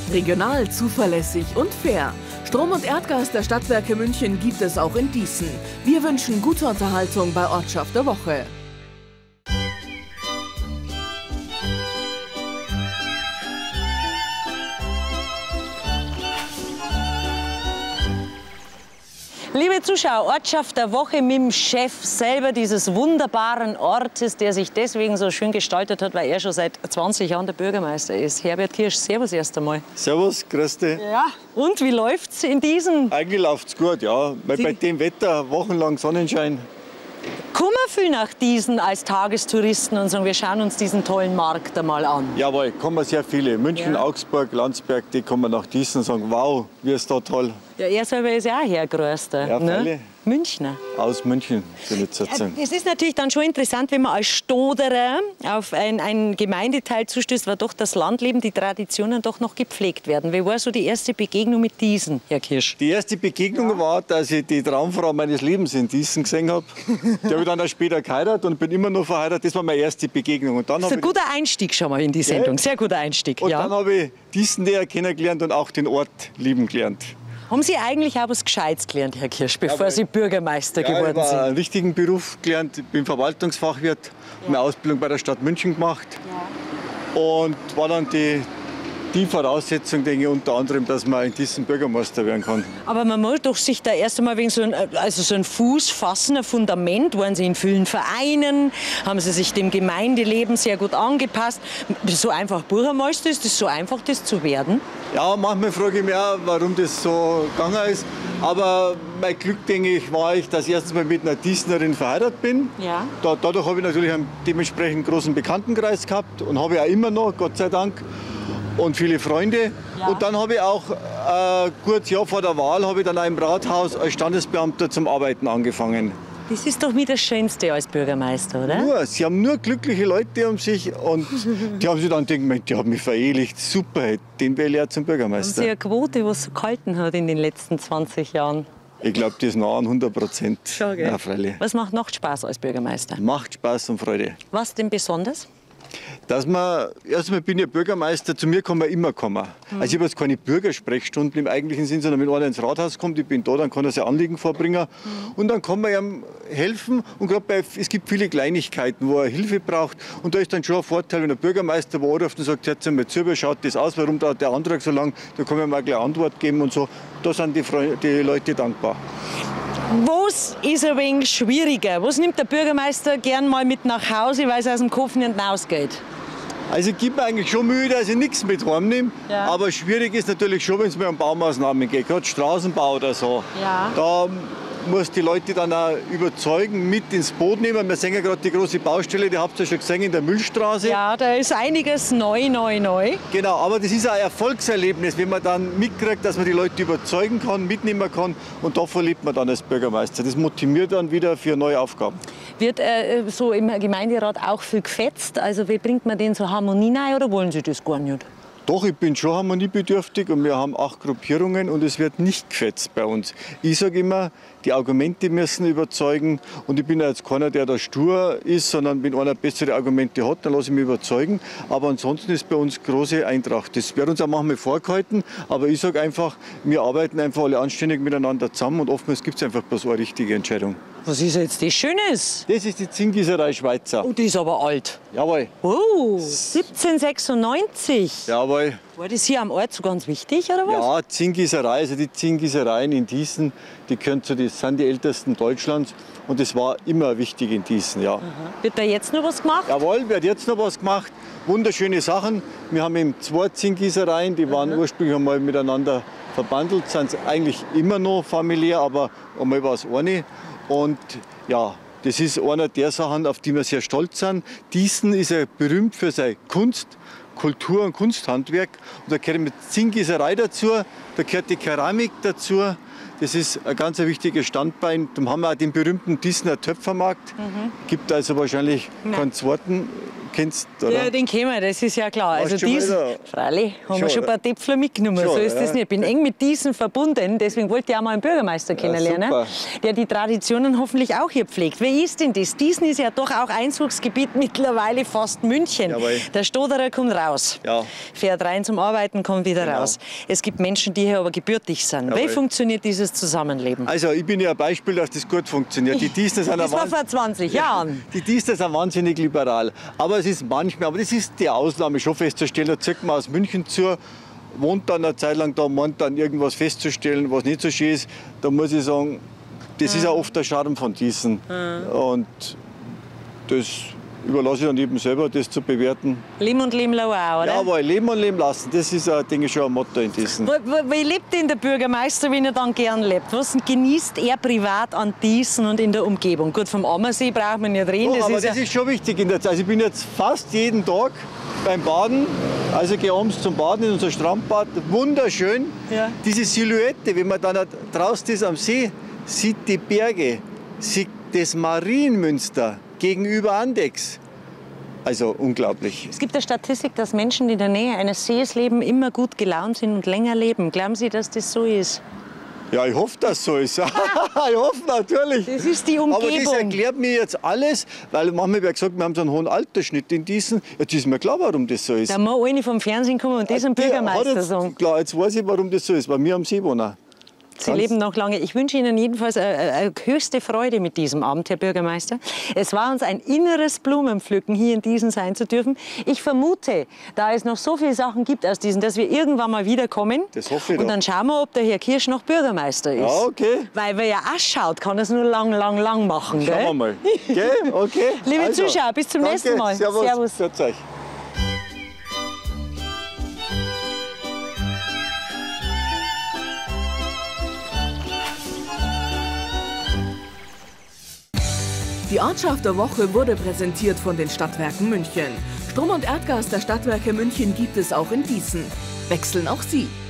Regional, zuverlässig und fair. Strom und Erdgas der Stadtwerke München gibt es auch in Dießen. Wir wünschen gute Unterhaltung bei Ortschaft der Woche. Liebe Zuschauer, Ortschaft der Woche mit dem Chef selber dieses wunderbaren Ortes, der sich deswegen so schön gestaltet hat, weil er schon seit 20 Jahren der Bürgermeister ist. Herbert Kirsch, servus erst einmal. Servus, grüß dich. Ja. Und wie läuft's in diesem? Eigentlich läuft's gut, ja. Weil bei dem Wetter, wochenlang Sonnenschein. Kommen viel nach Diesen als Tagestouristen und sagen, wir schauen uns diesen tollen Markt einmal an. Jawohl, kommen sehr viele. München, ja. Augsburg, Landsberg, die kommen nach Diesen und sagen, wow, wie ist da toll. Ja, er selber ist ja auch hergrößter. Ja, ne? Münchner. Aus München, bin ich zu sagen. Es ist natürlich dann schon interessant, wenn man als Stoderer auf ein Gemeindeteil zustößt, weil doch das Landleben, die Traditionen doch noch gepflegt werden. Wie war so die erste Begegnung mit Diesen, Herr Kirsch? Die erste Begegnung war, dass ich die Traumfrau meines Lebens in Diesen gesehen habe. Die habe ich dann auch später geheiratet und bin immer noch verheiratet. Das war meine erste Begegnung. Und dann das ist ein guter Einstieg schon mal in die Sendung. Sehr guter Einstieg. Und dann habe ich Diesen näher kennengelernt und auch den Ort lieben gelernt. Haben Sie eigentlich auch was Gescheites gelernt, Herr Kirsch, bevor Sie Bürgermeister geworden sind? Ich habe einen richtigen Beruf gelernt. Ich bin Verwaltungsfachwirt, habe eine Ausbildung bei der Stadt München gemacht. Ja. Und war dann die Voraussetzung, denke ich, unter anderem, dass man in diesem Bürgermeister werden kann. Aber man muss doch sich da erst einmal wegen so ein Fuß fassen, ein Fundament. Waren Sie in vielen Vereinen? Haben Sie sich dem Gemeindeleben sehr gut angepasst? So einfach Bürgermeister, ist das so einfach, das zu werden? Ja, manchmal frage ich mich auch, warum das so gegangen ist. Aber mein Glück, denke ich, war dass ich erstens mal mit einer Diesnerin verheiratet bin. Ja. Dadurch habe ich natürlich einen dementsprechend großen Bekanntenkreis gehabt und habe ich auch immer noch, Gott sei Dank. Und viele Freunde. Ja. Und dann habe ich auch kurz vor der Wahl habe ich dann auch im Rathaus als Standesbeamter zum Arbeiten angefangen. Das ist doch mit das Schönste als Bürgermeister, oder? Sie haben nur glückliche Leute um sich und die haben sich dann gedacht, die haben mich verehelicht, super, den wähle ich ja zum Bürgermeister. Haben Sie eine Quote, was so gehalten hat in den letzten 20 Jahren? Ich glaube, die ist nah an 100%. Schon, gell? Ja, freilich. Was macht noch Spaß als Bürgermeister? Macht Spaß und Freude. Was denn besonders? Dass man, erstmal bin ich Bürgermeister, zu mir kann man immer kommen. Also ich habe jetzt keine Bürgersprechstunden im eigentlichen Sinn, sondern wenn einer ins Rathaus kommt, ich bin da, dann kann er sein Anliegen vorbringen und dann kann man ihm helfen. Und gerade es gibt viele Kleinigkeiten, wo er Hilfe braucht und da ist dann schon ein Vorteil, wenn der Bürgermeister wo anruft und sagt, jetzt mal zu, schaut das aus, warum dauert der Antrag so lang, da kann man mal gleich Antwort geben und so. Da sind die Leute dankbar. Was ist ein wenig schwieriger? Was nimmt der Bürgermeister gern mal mit nach Hause, weil es aus dem Kopf nicht hinausgeht? Also ich gebe mir eigentlich schon Mühe, dass ich nichts mit heimnehme. Ja. Aber schwierig ist natürlich schon, wenn es mir um Baumaßnahmen geht, gerade Straßenbau oder so. Ja. Da muss die Leute dann auch überzeugen, mit ins Boot nehmen. Wir sehen ja gerade die große Baustelle, die habt ihr schon gesehen in der Müllstraße. Ja, da ist einiges neu. Genau, aber das ist ein Erfolgserlebnis, wenn man dann mitkriegt, dass man die Leute überzeugen kann, mitnehmen kann und davon lebt man dann als Bürgermeister. Das motiviert dann wieder für neue Aufgaben. Wird so im Gemeinderat auch viel gefetzt? Also wie bringt man den so Harmonie rein oder wollen Sie das gar nicht? Doch, ich bin schon harmoniebedürftig und wir haben 8 Gruppierungen und es wird nicht gefetzt bei uns. Ich sage immer, die Argumente müssen überzeugen und ich bin ja jetzt keiner, der da stur ist, sondern wenn einer bessere Argumente hat, dann lasse ich mich überzeugen. Aber ansonsten ist bei uns große Eintracht. Das wird uns auch manchmal vorgehalten, aber ich sage einfach, wir arbeiten einfach alle anständig miteinander zusammen und oftmals gibt es einfach bloß eine richtige Entscheidung. Was ist jetzt das Schönes? Das ist die Zinngießerei Schweizer. Oh, die ist aber alt. Jawohl. Oh, 1796. Jawohl. War das hier am Ort so ganz wichtig, oder was? Ja, Zinngießerei, also die Zinngießereien in Dießen, das sind die ältesten Deutschlands. Und das war immer wichtig in Dießen, ja. Wird da jetzt noch was gemacht? Jawohl, wird jetzt noch was gemacht. Wunderschöne Sachen. Wir haben eben 2 Zinngießereien, die waren ursprünglich einmal miteinander verbandelt, sind eigentlich immer noch familiär, aber einmal war es eine. Und ja, das ist einer der Sachen, auf die wir sehr stolz sind. Dießen ist ja berühmt für seine Kunst, Kultur und Kunsthandwerk. Und da gehört die Zinngießerei dazu, da gehört die Keramik dazu. Das ist ein ganz wichtiges Standbein. Dann haben wir auch den berühmten Dießener Töpfermarkt. Gibt also wahrscheinlich keinen zweiten. Kennst du, oder? Ja, den kennen wir, das ist ja klar. Also freilich, haben wir schon ein paar Töpfler mitgenommen. So ist das nicht. Ich bin eng mit Dießen verbunden, deswegen wollte ich auch mal einen Bürgermeister kennenlernen, der die Traditionen hoffentlich auch hier pflegt. Wer ist denn das? Dießen ist ja doch auch Einzugsgebiet mittlerweile fast München. Jawohl. Der Stoderer kommt raus. Ja. Fährt rein zum Arbeiten, kommt wieder Genau. raus. Es gibt Menschen, die hier aber gebürtig sind. Jawohl. Wie funktioniert dieses Zusammenleben? Also ich bin ja ein Beispiel, dass das gut funktioniert. Die Diesner sind Das war ein vor 20 Jahren. Die Diesner sind wahnsinnig liberal. Aber es ist manchmal, aber das ist die Ausnahme schon festzustellen. Da zieht man aus München zu, wohnt dann eine Zeit lang da, meint dann irgendwas festzustellen, was nicht so schön ist. Da muss ich sagen, das ist auch oft der Charme von diesen. Und das überlasse ich dann eben selber, das zu bewerten. Leben und Leben lassen auch, oder? Ja, aber leben und leben lassen, das ist, denke ich, schon ein Motto in diesen. Wie lebt denn der Bürgermeister, wenn er dann gern lebt? Was genießt er privat an Diesen und in der Umgebung? Gut, vom Ammersee braucht man nicht reden. Ja, aber ja das ist schon wichtig in der Zeit. Also ich bin jetzt fast jeden Tag beim Baden. Also gehe abends zum Baden in unser Strandbad. Wunderschön. Ja. Diese Silhouette, wenn man dann draußen ist am See, sieht die Berge, sieht das Marienmünster gegenüber Andex. Also unglaublich. Es gibt eine Statistik, dass Menschen, die in der Nähe eines Sees leben, immer gut gelaunt sind und länger leben. Glauben Sie, dass das so ist? Ja, ich hoffe, dass so ist. Ich hoffe natürlich. Das ist die Aber das Umgebung. erklärt mir jetzt alles, weil manchmal wird gesagt, wir haben so einen hohen Altersschnitt in diesen. Jetzt ist mir klar, warum das so ist. Da muss eine vom Fernsehen kommen und das dem Der hat Bürgermeister jetzt, sagen. klar, jetzt weiß ich, warum das so ist. Bei mir am See wohnen. Sie leben noch lange. Ich wünsche Ihnen jedenfalls eine höchste Freude mit diesem Abend, Herr Bürgermeister. Es war uns ein inneres Blumenpflücken, hier in Diesen sein zu dürfen. Ich vermute, da es noch so viele Sachen gibt aus Diesen, dass wir irgendwann mal wiederkommen. Das hoffe ich Und doch. dann schauen wir, ob der Herr Kirsch noch Bürgermeister ist. Ja, okay. Weil wer ja ausschaut, kann es nur lang machen. Schauen wir Gell? mal. Gell? Okay. Liebe Also, Zuschauer, bis zum danke. nächsten Mal. Servus. Servus. Grüß euch. Die Ortschaft der Woche wurde präsentiert von den Stadtwerken München. Strom und Erdgas der Stadtwerke München gibt es auch in Diesen. Wechseln auch Sie.